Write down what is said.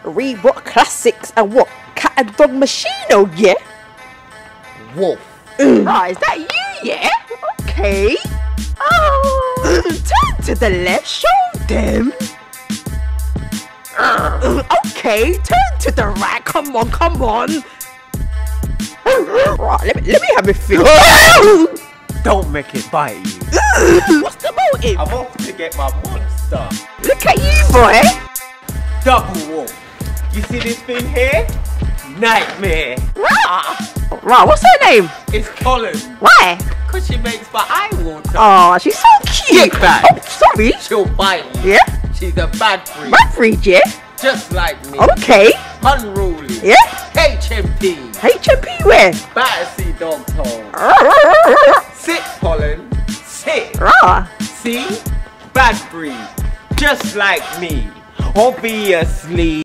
Reebok Classics and what? Cat and dog machine, oh yeah? Woof. Right, is that you, yeah? Okay. Oh, turn to the left, show them. Okay, turn to the right, come on, come on. Right, let me have a feel. Don't make it bite you. What's the motive? I'm off to get my monster. Look at you, boy. Double wolf. You see this thing here? Nightmare. Right, what's her name? It's Colin. Why? Cause she makes my eye water. Oh, she's so cute. Get back. Oh, sorry. She'll bite you. Yeah? She's a bad breed. Bad breed, yeah? Just like me. Okay. Unruly. Yeah? HMP. HMP where? Battersea dog tone. Sit, Colin. Sit. Rah. See? Bad breed. Just like me. Obviously.